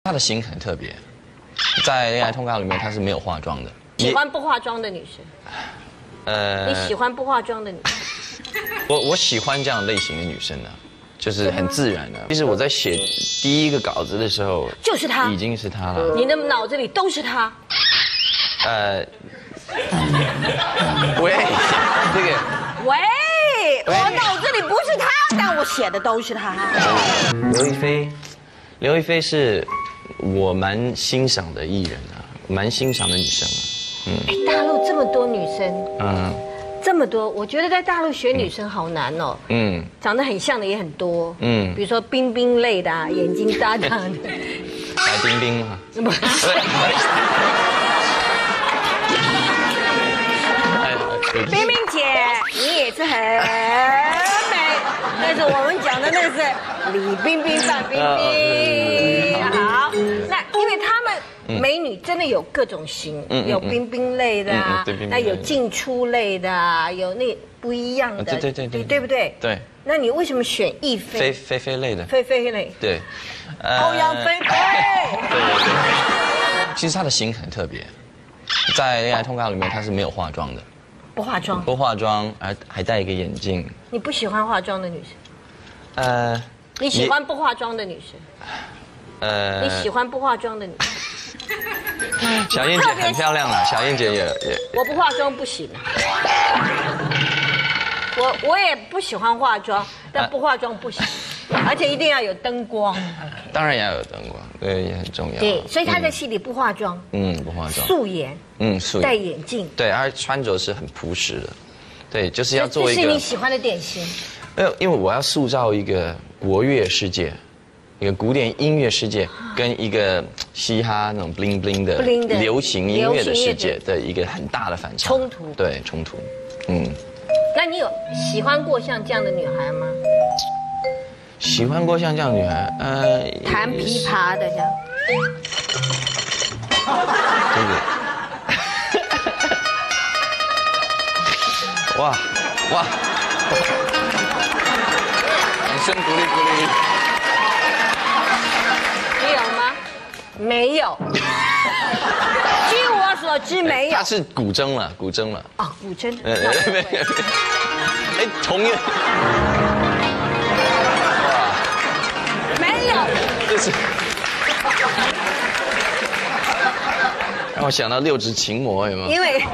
她的型很特别，在恋爱通告里面她是没有化妆的。 喜欢不化妆的女生。你喜欢不化妆的女生？ 我喜欢这样类型的女生呢，就是很自然的。其实我在写第一个稿子的时候， 就是她， 已经是她了。 你的脑子里都是她。 喂，这个。 喂，我脑子里不是她，但我写的都是她。 刘亦菲是我蛮欣赏的艺人啊，蛮欣赏的女生啊。 大陆这么多女生，这么多，我觉得在大陆选女生好难哦。长得很像的也很多。比如说冰冰类的啊，眼睛大大的。 白冰冰啊。 冰冰姐，你也是很美，但是我们讲的那个是李冰冰、范冰冰。好，那因为他们美女真的有各种型，有冰冰类的啊，那有进出类的啊，有那不一样的，对不对？ 对。 那你为什么选亦菲？ 菲类的。 菲类。 对。 欧阳菲菲。 对。其实她的型很特别，在恋爱通告里面她是没有化妆的。 不化妆， 不化妆，还戴一个眼镜。 你不喜欢化妆的女生？你喜欢不化妆的女生？你喜欢不化妆的女生？ 小燕姐很漂亮啦，小燕姐也。 我不化妆不行。我也不喜欢化妆，但不化妆不行，而且一定要有灯光。 当然也要有灯光，对，也很重要。 对，所以她在戏里不化妆。 不化妆。 素颜。素颜。戴眼镜。对， 而穿着是很朴实的。对，就是要做一个。 这是你喜欢的典型。 没有，因为我要塑造一个国乐世界，一个古典音乐世界，跟一个嘻哈那种 bling bling 的流行音乐的世界的一个很大的反差。 冲突。 对，冲突。 那你有喜欢过像这样的女孩吗？ 喜欢过像这样的女孩， 弹琵琶的像。 这个。哇！掌声鼓励。 你有吗？没有。据我所知没有。 他是古筝了。 啊，古筝。 同样。 没有。 这是。让我想到六指琴魔，有没有？ 因为。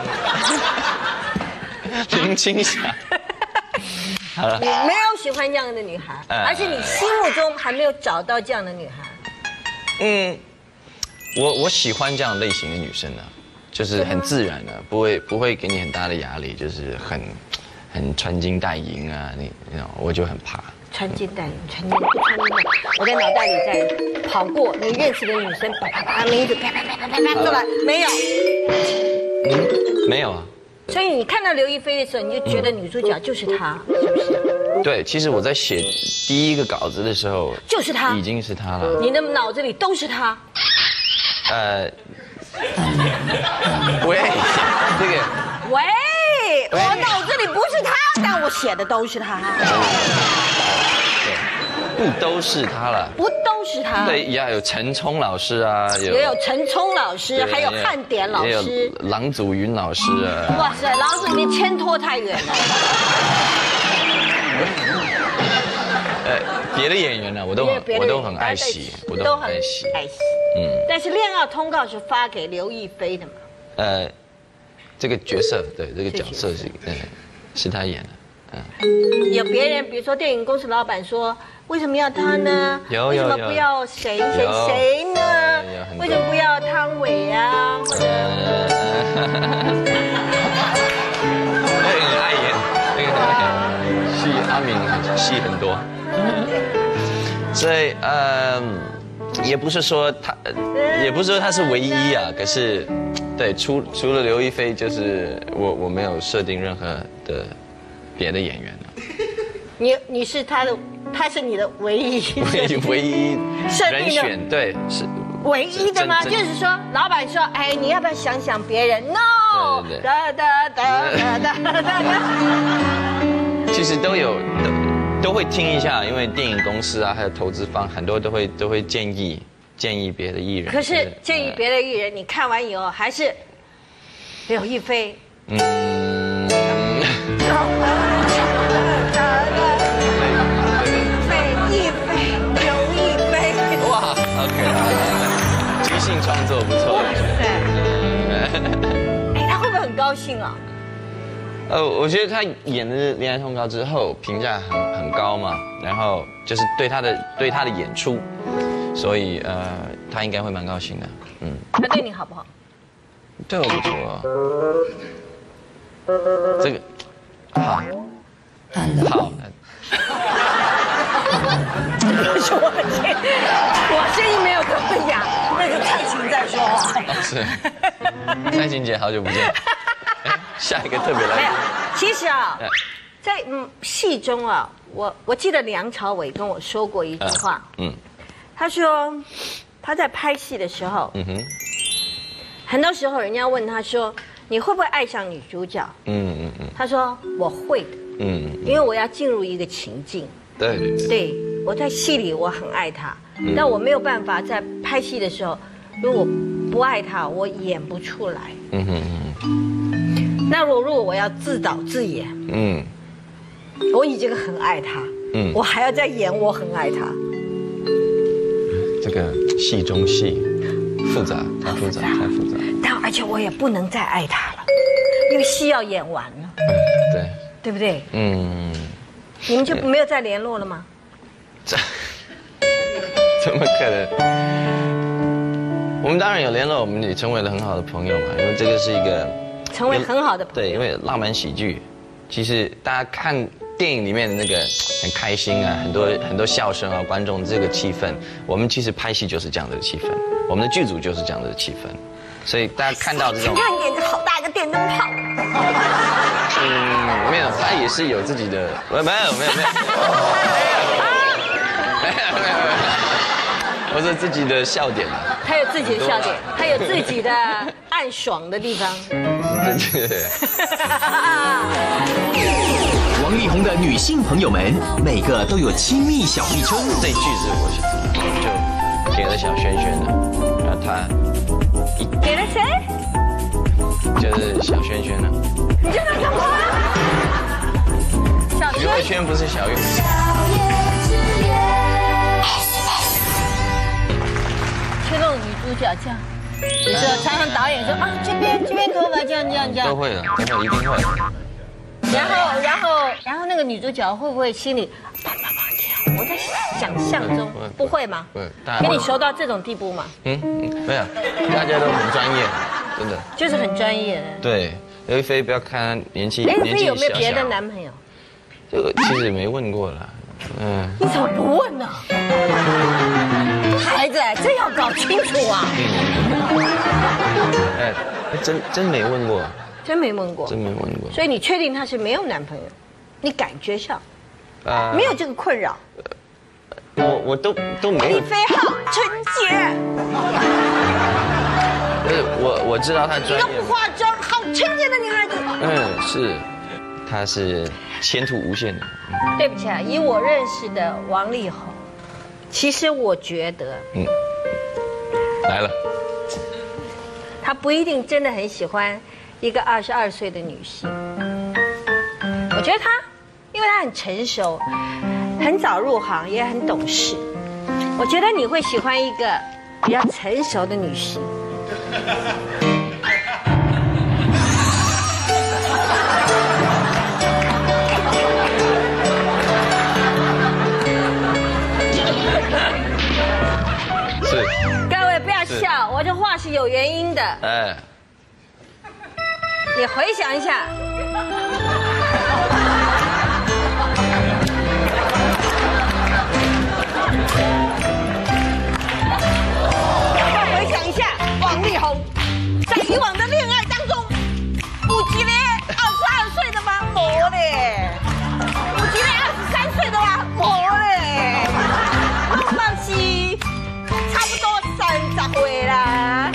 林青霞。好了。 你没有喜欢这样的女孩，而且你心目中还没有找到这样的女孩。 我喜欢这样类型的女生呢，就是很自然的，不会给你很大的压力，就是很穿金戴银啊，我就很怕。 穿金戴银，穿金戴，我在脑袋里在跑过你认识的女生，把名字啪出来，没有。 没有啊。 所以你看到刘亦菲的时候，你就觉得女主角就是她，是不是？ 对，其实我在写第一个稿子的时候， 就是她， 已经是她了。 你的脑子里都是她。 喂，这个。 喂，我脑子里不是她，但我写的都是她。 不都是她了？ 不都是她？ 对，也有陈冲老师啊， 也有陈冲老师，还有汉典老师， 也有郎祖筠老师啊。 哇塞，郎祖筠牵拖太远了。 别的演员呢，我都很爱惜，我都很爱惜。 但是恋爱通告是发给刘亦菲的嘛？ 这个角色，对，这个角色是他演的。 有别人，比如说电影公司老板说，为什么要他呢？为什么不要谁呢？为什么不要汤唯啊？或者很爱演，戏阿敏戏很多，所以也不是说他是唯一啊，可是对除了刘亦菲，就是我没有设定任何的别的演员了。 你是他是你的唯一人选，对，是唯一的吗？就是说，老板说，哎，你要不要想想别人 ？No， 其实都会听一下，因为电影公司啊，还有投资方很多都会建建议别的艺人。 可是建议别的艺人，你看完以后还是刘亦菲。 哇 ，OK， 即兴创作不错。哇塞！ 哎，他会不会很高兴啊？ 我觉得他演的《恋爱通告》之后评价很高嘛，然后就是对他的演出，所以他应该会蛮高兴的。 他对你好不好？ 对我不错。这个好。 我声音没有这么哑，那个蔡琴在说话。 是，蔡琴姐好久不见。下一个特别来宾。 没有，其实啊，在戏中啊，我记得梁朝伟跟我说过一句话，他说他在拍戏的时候，很多时候人家问他说你会不会爱上女主角？他说我会的，因为我要进入一个情境。对，我在戏里我很爱她，但我没有办法在拍戏的时候，如果不爱她，我演不出来。那如果我要自导自演，我已经很爱她，我还要再演我很爱她。 这个戏中戏复杂，太复杂。 但而且我也不能再爱她了，因为戏要演完了。对不对？你们就没有再联络了吗？ 怎么可能？我们当然有联络，我们也成为了很好的朋友嘛。因为这个是一个成为很好的朋友。 对，因为浪漫喜剧，其实大家看电影里面的那个很开心啊，很多笑声啊，观众这个气氛，我们其实拍戏就是这样的气氛，我们的剧组就是这样的气氛，所以大家看到这种， 你看演着好大个电灯泡。 没有，他也是有自己的，没有，我是自己的笑点嘛。 他有自己的笑点，他有自己的暗爽的地方。 对。 王力宏的女性朋友们，每个都有亲密小昵称。 这句子我就给了小轩轩的，然后他给了谁？ 就是小轩轩呢。 你这是干嘛？小徐慧轩不是小月。 就那种女主角这样，你知道，常常导演说啊，这边头发这样。 都会的，一定会。 然后那个女主角会不会心里棒这样？我在想象中不会吗？ 不会， 跟你熟到这种地步吗？ 没有，大家都很专业，真的。 就是很专业的。 对，刘亦菲不要看她年纪刘亦菲有没有小别的男朋友？ 这个其实也没问过啦。 你怎么不问呢？孩子，这要搞清楚啊！ 真没问过。 真没问过。所以你确定他是没有男朋友？你感觉上，没有这个困扰。 我都没有。 李飞好纯洁。 不是我知道她专业。 一个不化妆、好纯洁的女孩子。 是，她是前途无限的。 对不起啊，以我认识的王力宏，其实我觉得， 来了， 他不一定真的很喜欢一个22岁的女性。我觉得他，因为他很成熟，很早入行，也很懂事。我觉得你会喜欢一个比较成熟的女性。 是。 各位不要笑，我这话是有原因的。你回想一下。回想一下，王力宏在以往的恋爱当中，有一个22岁的吗？没嘞。有一个23岁的吗？没嘞。我嘛是差不多30岁啦。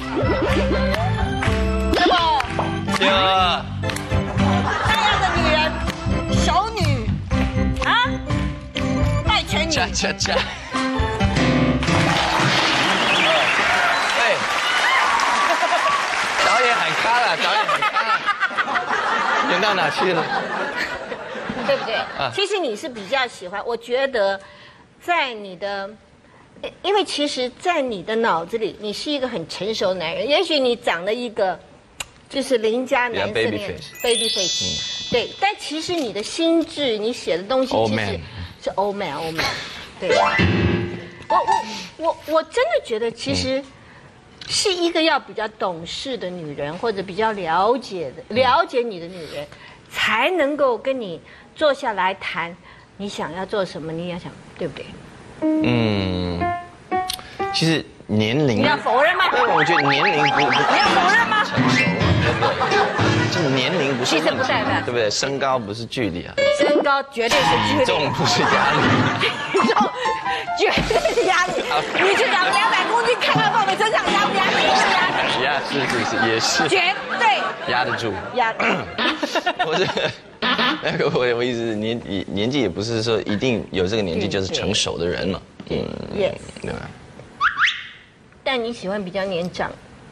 是不？ 对啊。 那样的女人，熟女啊，败犬女。 恰。 咖了，导演很咖，演到哪去了？ 对不对？其实你是比较喜欢，我觉得在你的。因为其实，在你的脑子里，你是一个很成熟的男人。也许你长了一个，就是邻家男生那样 baby face，对。但其实你的心智，你写的东西其实是 old man。对。我真的觉得，其实是一个要比较懂事的女人，或者比较了解你的女人，才能够跟你坐下来谈你想要做什么，你要想，对不对？ 其实年龄， 你要否认吗？ 我觉得年龄不， 你要否认吗？ 成熟啊，对不对？这年龄不是问题， 其实不代表对不对？身高不是距离啊， 身高绝对是距离， 体重不是压力， 体重绝对是压力。你去找200公斤看到放你身上压不压力？ 压是也是， 绝对压得住， 压。 不是。那个我意思是年纪也不是说一定有这个年纪就是成熟的人嘛， yes， 对吧？ 但你喜欢比较年长？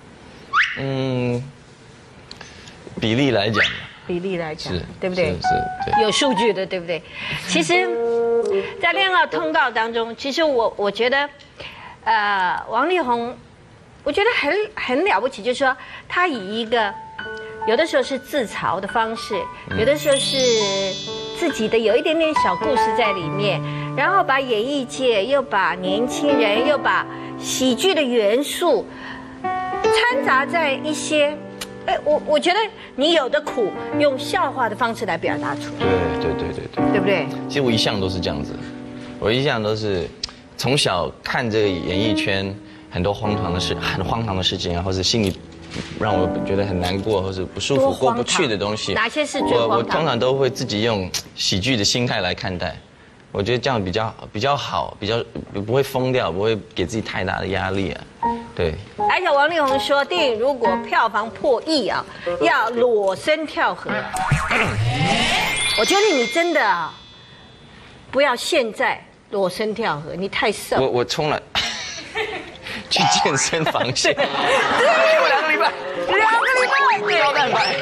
比例来讲， 是，对不对？ 是，对， 有数据的，对不对？其实，在恋爱通道当中，其实我觉得，王力宏，我觉得很了不起，就是说他以一个。有的时候是自嘲的方式，有的时候是自己的有一点点小故事在里面，然后把演艺界又把年轻人又把喜剧的元素掺杂在一些，我觉得你有的苦用笑话的方式来表达出来。 对， 对不对？ 其实我一向都是这样子，我一向都是从小看这个演艺圈很多很荒唐的事情啊，或者心里。让我觉得很难过或者不舒服、过不去的东西， 哪些是最荒唐？ 我通常都会自己用喜剧的心态来看待，我觉得这样比较好，比较不会疯掉，不会给自己太大的压力啊。对。 而且王力宏说，电影如果票房破亿啊，要裸身跳河。我觉得你真的不要现在裸身跳河，你太瘦。 我从来。去健身房去，对，2个礼拜，高蛋白，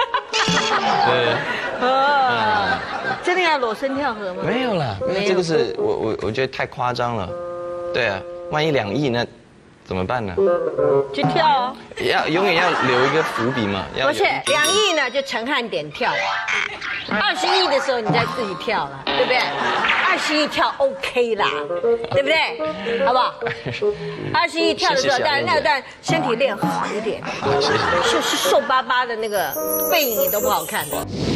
对， 真的要裸身跳河吗？ 没有啦，这个是我觉得太夸张了，对啊，万一2亿那怎么办呢？ 就跳哦， 永远要留一个伏笔嘛。 不是2亿呢，就陈汉典跳，20亿的时候你再自己跳了，对不对？20亿跳 OK 啦，对不对？好不好？20亿跳的时候，但身体练好一点， 谢谢。 是瘦巴巴的那个背影也都不好看。